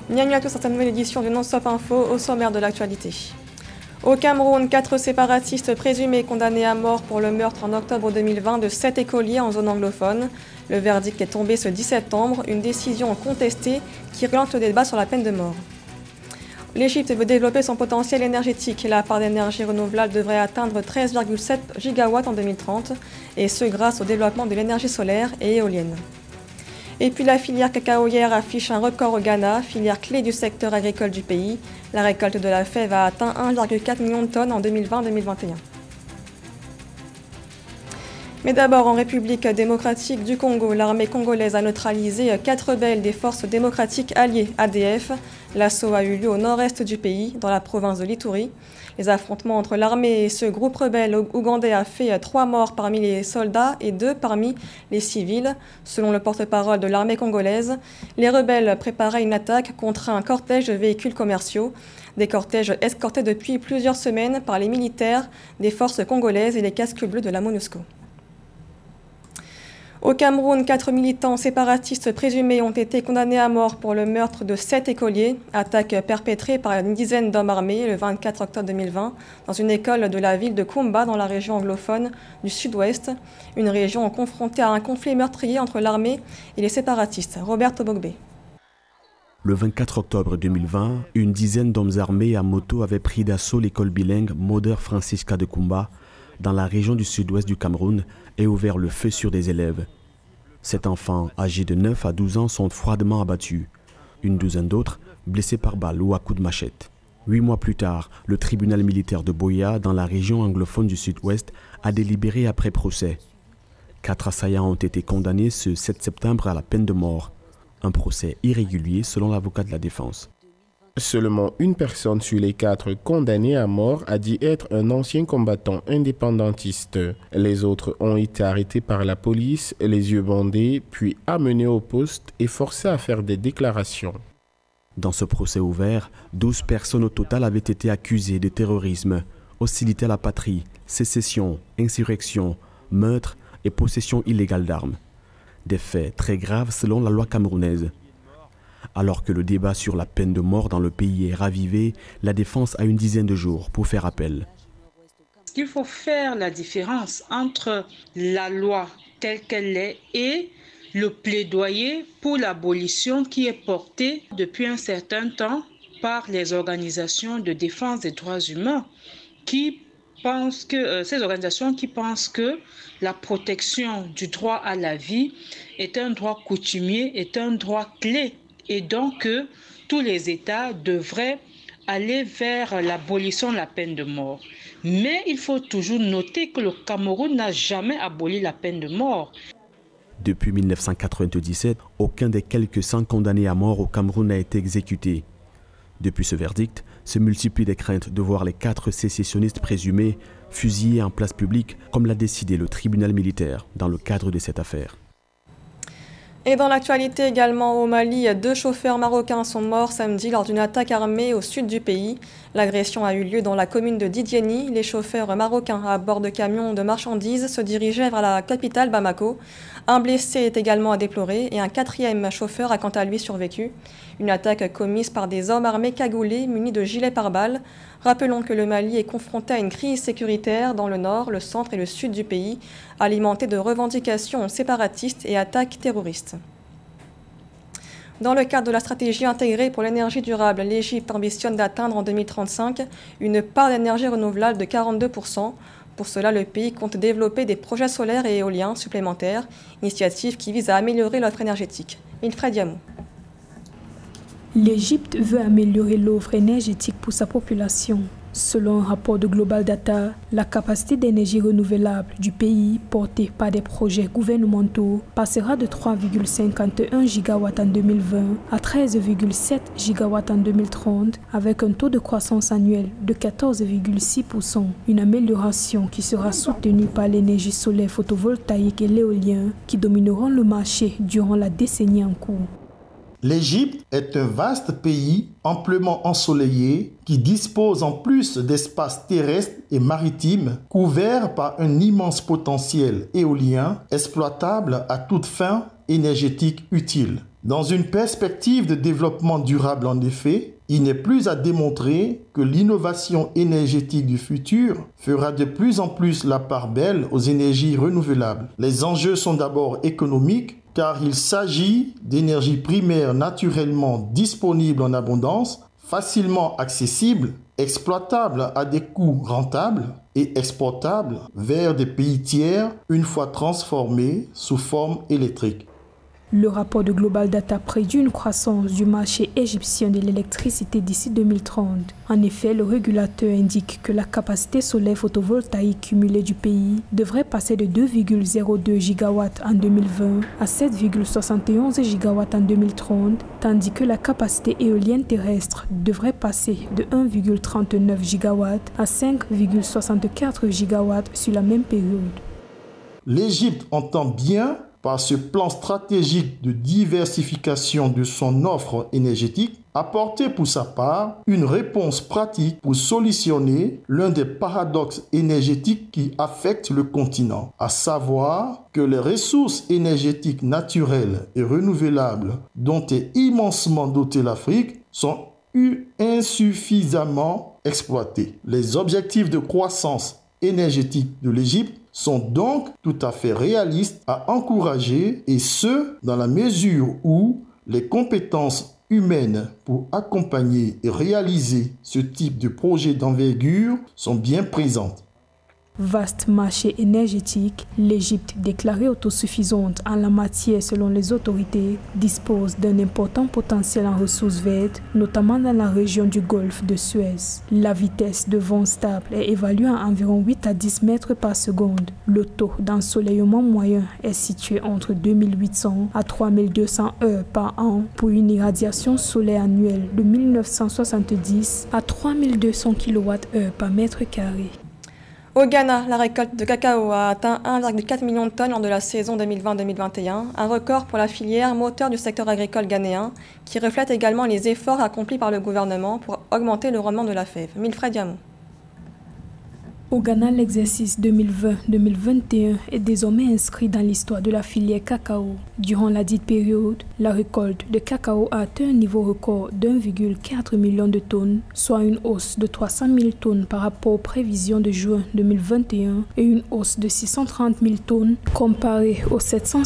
Bienvenue à tous dans cette nouvelle édition de Non-Stop Info au sommaire de l'actualité. Au Cameroun, 4 séparatistes présumés condamnés à mort pour le meurtre en octobre 2020 de 7 écoliers en zone anglophone. Le verdict est tombé ce 10 septembre, une décision contestée qui relance le débat sur la peine de mort. L'Égypte veut développer son potentiel énergétique. La part d'énergie renouvelable devrait atteindre 13,7 gigawatts en 2030, et ce grâce au développement de l'énergie solaire et éolienne. Et puis la filière cacaoyère affiche un record au Ghana, filière clé du secteur agricole du pays. La récolte de la fève a atteint 1,4 million de tonnes en 2020-2021. Mais d'abord, en République démocratique du Congo, l'armée congolaise a neutralisé 4 rebelles des forces démocratiques alliées ADF. L'assaut a eu lieu au nord-est du pays, dans la province de l'Ituri. Les affrontements entre l'armée et ce groupe rebelle ougandais a fait 3 morts parmi les soldats et 2 parmi les civils. Selon le porte-parole de l'armée congolaise, les rebelles préparaient une attaque contre un cortège de véhicules commerciaux. Des cortèges escortés depuis plusieurs semaines par les militaires des forces congolaises et les casques bleus de la MONUSCO. Au Cameroun, 4 militants séparatistes présumés ont été condamnés à mort pour le meurtre de 7 écoliers, attaque perpétrée par une dizaine d'hommes armés le 24 octobre 2020 dans une école de la ville de Kumba dans la région anglophone du sud-ouest, une région confrontée à un conflit meurtrier entre l'armée et les séparatistes. Roberto Bogbe. Le 24 octobre 2020, une dizaine d'hommes armés à moto avaient pris d'assaut l'école bilingue Mother Francisca de Kumba dans la région du sud-ouest du Cameroun et ouvert le feu sur des élèves. 7 enfants âgés de 9 à 12 ans sont froidement abattus. Une douzaine d'autres blessés par balle ou à coups de machette. 8 mois plus tard, le tribunal militaire de Boya, dans la région anglophone du sud-ouest, a délibéré après procès. 4 assaillants ont été condamnés ce 7 septembre à la peine de mort. Un procès irrégulier selon l'avocat de la défense. Seulement une personne sur les 4 condamnés à mort a dit être un ancien combattant indépendantiste. Les autres ont été arrêtés par la police, les yeux bandés, puis amenés au poste et forcés à faire des déclarations. Dans ce procès ouvert, 12 personnes au total avaient été accusées de terrorisme, hostilité à la patrie, sécession, insurrection, meurtre et possession illégale d'armes. Des faits très graves selon la loi camerounaise. Alors que le débat sur la peine de mort dans le pays est ravivé, la défense a une dizaine de jours pour faire appel. Il faut faire la différence entre la loi telle qu'elle est et le plaidoyer pour l'abolition qui est porté depuis un certain temps par les organisations de défense des droits humains ces organisations qui pensent que la protection du droit à la vie est un droit coutumier, est un droit clé. Et donc, tous les États devraient aller vers l'abolition de la peine de mort. Mais il faut toujours noter que le Cameroun n'a jamais aboli la peine de mort. Depuis 1997, aucun des quelques 100 condamnés à mort au Cameroun n'a été exécuté. Depuis ce verdict, se multiplient les craintes de voir les 4 sécessionnistes présumés fusillés en place publique, comme l'a décidé le tribunal militaire dans le cadre de cette affaire. Et dans l'actualité également au Mali, 2 chauffeurs marocains sont morts samedi lors d'une attaque armée au sud du pays. L'agression a eu lieu dans la commune de Didiéni. Les chauffeurs marocains à bord de camions de marchandises se dirigeaient vers la capitale Bamako. Un blessé est également à déplorer et un 4e chauffeur a quant à lui survécu. Une attaque commise par des hommes armés cagoulés munis de gilets pare-balles. Rappelons que le Mali est confronté à une crise sécuritaire dans le nord, le centre et le sud du pays, alimentée de revendications séparatistes et attaques terroristes. Dans le cadre de la stratégie intégrée pour l'énergie durable, l'Égypte ambitionne d'atteindre en 2035 une part d'énergie renouvelable de 42%. Pour cela, le pays compte développer des projets solaires et éoliens supplémentaires, initiative qui vise à améliorer l'offre énergétique. Wilfred Yamou. L'Égypte veut améliorer l'offre énergétique pour sa population. Selon un rapport de Global Data, la capacité d'énergie renouvelable du pays, portée par des projets gouvernementaux, passera de 3,51 gigawatts en 2020 à 13,7 gigawatts en 2030, avec un taux de croissance annuel de 14,6%. Une amélioration qui sera soutenue par l'énergie solaire photovoltaïque et l'éolien, qui domineront le marché durant la décennie en cours. L'Égypte est un vaste pays amplement ensoleillé qui dispose en plus d'espaces terrestres et maritimes couverts par un immense potentiel éolien exploitable à toute fin énergétique utile. Dans une perspective de développement durable en effet, il n'est plus à démontrer que l'innovation énergétique du futur fera de plus en plus la part belle aux énergies renouvelables. Les enjeux sont d'abord économiques, car il s'agit d'énergie primaire naturellement disponible en abondance, facilement accessible, exploitable à des coûts rentables et exportable vers des pays tiers une fois transformés sous forme électrique. Le rapport de Global Data prédit une croissance du marché égyptien de l'électricité d'ici 2030. En effet, le régulateur indique que la capacité solaire photovoltaïque cumulée du pays devrait passer de 2,02 gigawatts en 2020 à 7,71 gigawatts en 2030, tandis que la capacité éolienne terrestre devrait passer de 1,39 gigawatts à 5,64 gigawatts sur la même période. L'Égypte entend bien, par ce plan stratégique de diversification de son offre énergétique, apporter pour sa part une réponse pratique pour solutionner l'un des paradoxes énergétiques qui affectent le continent, à savoir que les ressources énergétiques naturelles et renouvelables dont est immensément dotée l'Afrique sont insuffisamment exploitées. Les objectifs de croissance énergétique de l'Égypte sont donc tout à fait réalistes à encourager, et ce, dans la mesure où les compétences humaines pour accompagner et réaliser ce type de projet d'envergure sont bien présentes. Vaste marché énergétique, l'Égypte, déclarée autosuffisante en la matière selon les autorités, dispose d'un important potentiel en ressources vertes, notamment dans la région du golfe de Suez. La vitesse de vent stable est évaluée à environ 8 à 10 mètres par seconde. Le taux d'ensoleillement moyen est situé entre 2800 à 3200 heures par an pour une irradiation solaire annuelle de 1970 à 3200 kWh par mètre carré. Au Ghana, la récolte de cacao a atteint 1,4 million de tonnes lors de la saison 2020-2021, un record pour la filière moteur du secteur agricole ghanéen, qui reflète également les efforts accomplis par le gouvernement pour augmenter le rendement de la fève. Milfred Diamou. Au Ghana, l'exercice 2020-2021 est désormais inscrit dans l'histoire de la filière cacao. Durant la dite période, la récolte de cacao a atteint un niveau record d'1,4 million de tonnes, soit une hausse de 300 000 tonnes par rapport aux prévisions de juin 2021 et une hausse de 630 000 tonnes comparée aux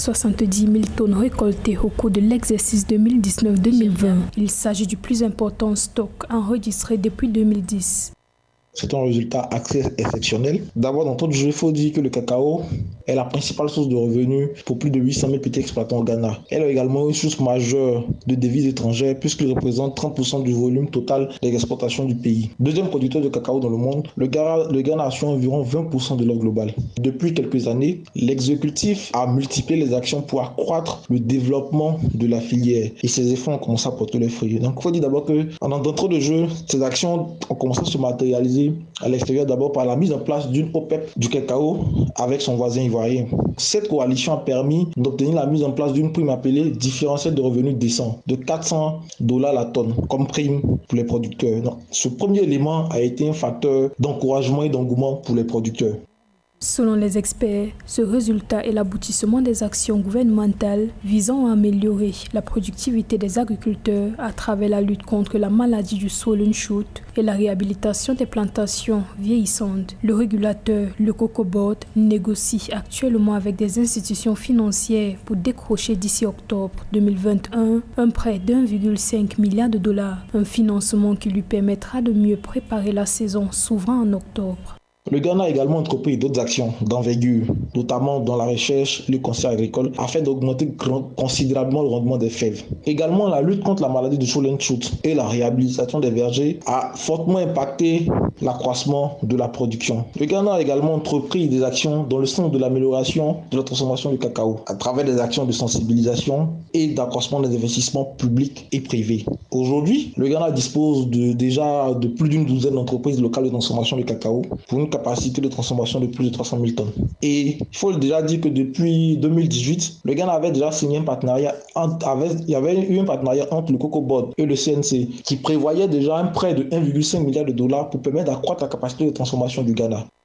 770 000 tonnes récoltées au cours de l'exercice 2019-2020. Il s'agit du plus important stock enregistré depuis 2010. C'est un résultat exceptionnel. D'abord, dans tout le jeu, il faut dire que le cacao est la principale source de revenus pour plus de 800 000 petits exploitants au Ghana. Elle est également une source majeure de devises étrangères puisqu'il représente 30% du volume total des exportations du pays. Deuxième producteur de cacao dans le monde, le Ghana assure environ 20% de l'offre globale. Depuis quelques années, l'exécutif a multiplié les actions pour accroître le développement de la filière et ces efforts ont commencé à porter leurs fruits. Donc, il faut dire d'abord que d'entrée de jeu, ces actions ont commencé à se matérialiser à l'extérieur d'abord par la mise en place d'une OPEP du cacao avec son voisin ivoirien. Cette coalition a permis d'obtenir la mise en place d'une prime appelée différentiel de revenus décent de $400 la tonne comme prime pour les producteurs. Donc, ce premier élément a été un facteur d'encouragement et d'engouement pour les producteurs. Selon les experts, ce résultat est l'aboutissement des actions gouvernementales visant à améliorer la productivité des agriculteurs à travers la lutte contre la maladie du swollen shoot et la réhabilitation des plantations vieillissantes. Le régulateur, le Cocoa Board, négocie actuellement avec des institutions financières pour décrocher d'ici octobre 2021 un prêt d'1,5 milliard de dollars, un financement qui lui permettra de mieux préparer la saison s'ouvrant en octobre. Le Ghana a également entrepris d'autres actions d'envergure, notamment dans la recherche et le conseil agricole, afin d'augmenter considérablement le rendement des fèves. Également, la lutte contre la maladie du swollen shoot et la réhabilitation des vergers a fortement impacté l'accroissement de la production. Le Ghana a également entrepris des actions dans le sens de l'amélioration de la transformation du cacao, à travers des actions de sensibilisation et d'accroissement des investissements publics et privés. Aujourd'hui, le Ghana dispose déjà de plus d'une douzaine d'entreprises locales de transformation du cacao pour une capacité de transformation de plus de 300 000 tonnes. Et il faut déjà dire que depuis 2018, le Ghana avait déjà signé un partenariat, il y avait eu un partenariat entre le Cocoa Board et le CNC qui prévoyait déjà un prêt de 1,5 milliard de dollars pour permettre d'accroître la capacité de transformation du Ghana.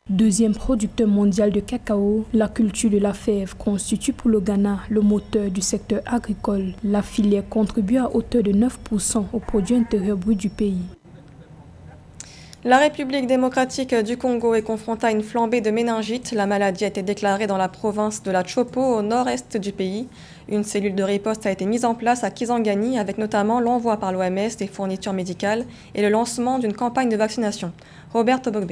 Deuxième producteur mondial de cacao, la culture de la fève constitue pour le Ghana le moteur du secteur agricole. La filière contribue à hauteur de 9% au produit intérieur brut du pays. La République démocratique du Congo est confrontée à une flambée de méningite. La maladie a été déclarée dans la province de la Chopo, au nord-est du pays. Une cellule de riposte a été mise en place à Kisangani, avec notamment l'envoi par l'OMS des fournitures médicales et le lancement d'une campagne de vaccination. Robert Tobogbe.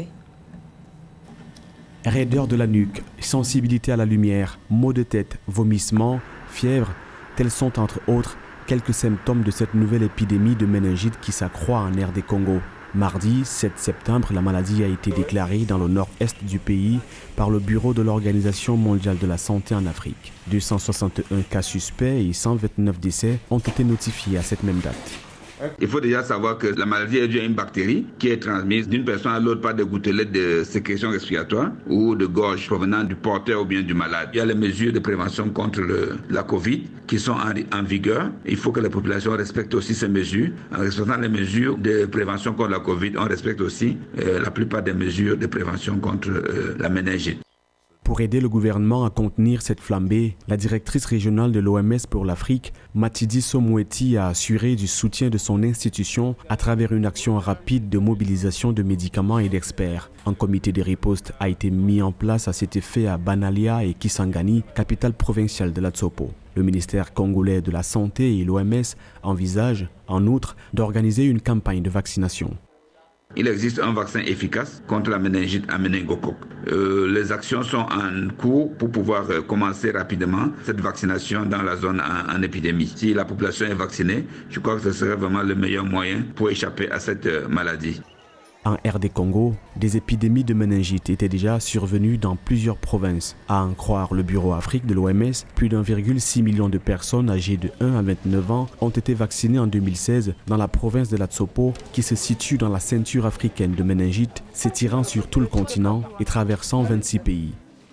Raideur de la nuque, sensibilité à la lumière, maux de tête, vomissements, fièvre, tels sont entre autres quelques symptômes de cette nouvelle épidémie de méningite qui s'accroît en RD Congo. Mardi 7 septembre, la maladie a été déclarée dans le nord-est du pays par le Bureau de l'Organisation mondiale de la santé en Afrique. 261 cas suspects et 129 décès ont été notifiés à cette même date. Il faut déjà savoir que la maladie est due à une bactérie qui est transmise d'une personne à l'autre par des gouttelettes de sécrétion respiratoire ou de gorge provenant du porteur ou bien du malade. Il y a les mesures de prévention contre la Covid qui sont en vigueur. Il faut que la population respecte aussi ces mesures. En respectant les mesures de prévention contre la Covid, on respecte aussi la plupart des mesures de prévention contre la méningite. Pour aider le gouvernement à contenir cette flambée, la directrice régionale de l'OMS pour l'Afrique, Matidi Somoueti, a assuré du soutien de son institution à travers une action rapide de mobilisation de médicaments et d'experts. Un comité de riposte a été mis en place à cet effet à Banalia et Kisangani, capitale provinciale de la Tsopo. Le ministère congolais de la Santé et l'OMS envisagent, en outre, d'organiser une campagne de vaccination. Il existe un vaccin efficace contre la méningite à méningocoque. Les actions sont en cours pour pouvoir commencer rapidement cette vaccination dans la zone en épidémie. Si la population est vaccinée, je crois que ce serait vraiment le meilleur moyen pour échapper à cette maladie. En RD Congo, des épidémies de méningite étaient déjà survenues dans plusieurs provinces. À en croire le Bureau Afrique de l'OMS, plus d'1,6 million de personnes âgées de 1 à 29 ans ont été vaccinées en 2016 dans la province de la Tsopo, qui se situe dans la ceinture africaine de méningite, s'étirant sur tout le continent et traversant 26 pays.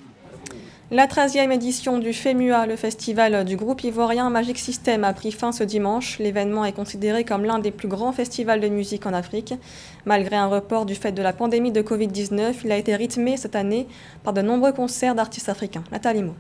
La 13e édition du FEMUA, le festival du groupe ivoirien Magic System, a pris fin ce dimanche. L'événement est considéré comme l'un des plus grands festivals de musique en Afrique. Malgré un report du fait de la pandémie de Covid-19, il a été rythmé cette année par de nombreux concerts d'artistes africains. Nathalie Mo.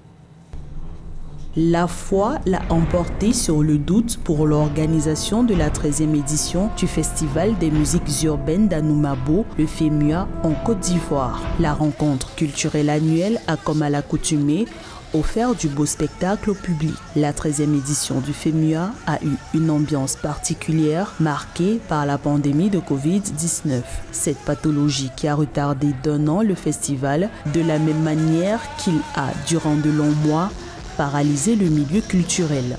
La foi l'a emporté sur le doute pour l'organisation de la 13e édition du Festival des musiques urbaines d'Anoumabo, le FEMUA, en Côte d'Ivoire. La rencontre culturelle annuelle a, comme à l'accoutumée, offert du beau spectacle au public. La 13e édition du FEMUA a eu une ambiance particulière marquée par la pandémie de Covid-19. Cette pathologie qui a retardé d'1 an le festival, de la même manière qu'il a, durant de longs mois, paralysé le milieu culturel.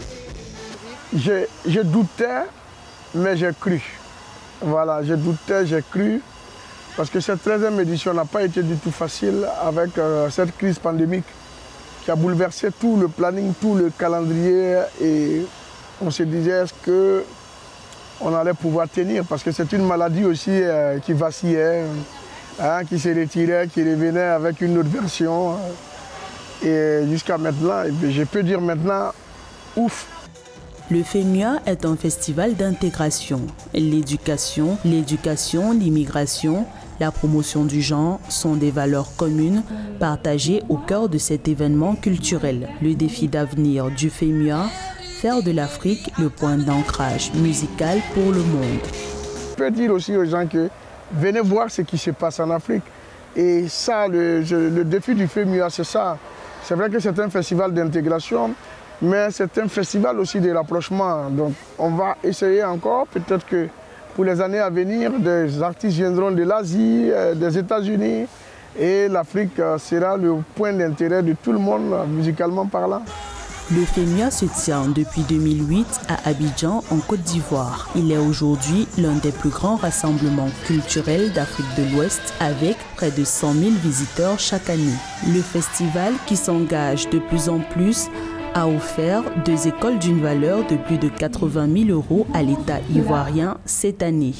Je doutais, mais j'ai cru. Voilà, je doutais, j'ai cru. Parce que cette 13e édition n'a pas été du tout facile avec cette crise pandémique qui a bouleversé tout le planning, tout le calendrier. Et on se disait, est-ce qu'on allait pouvoir tenir? Parce que c'est une maladie aussi qui vacillait, qui se retirait, qui revenait avec une autre version. Et jusqu'à maintenant, je peux dire maintenant, ouf. Le FEMUA est un festival d'intégration. L'éducation, l'immigration, la promotion du genre sont des valeurs communes partagées au cœur de cet événement culturel. Le défi d'avenir du FEMUA, faire de l'Afrique le point d'ancrage musical pour le monde. Je peux dire aussi aux gens que venez voir ce qui se passe en Afrique. Et ça, le défi du FEMUA, c'est ça. C'est vrai que c'est un festival d'intégration, mais c'est un festival aussi de rapprochement. Donc on va essayer encore, peut-être que pour les années à venir, des artistes viendront de l'Asie, des États-Unis, et l'Afrique sera le point d'intérêt de tout le monde, musicalement parlant. Le FEMUA se tient depuis 2008 à Abidjan, en Côte d'Ivoire. Il est aujourd'hui l'un des plus grands rassemblements culturels d'Afrique de l'Ouest, avec près de 100 000 visiteurs chaque année. Le festival, qui s'engage de plus en plus, a offert 2 écoles d'une valeur de plus de 80 000 € à l'État ivoirien cette année.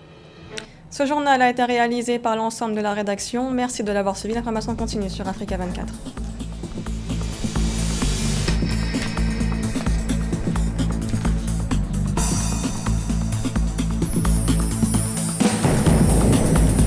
Ce journal a été réalisé par l'ensemble de la rédaction. Merci de l'avoir suivi. L'information continue sur Africa 24.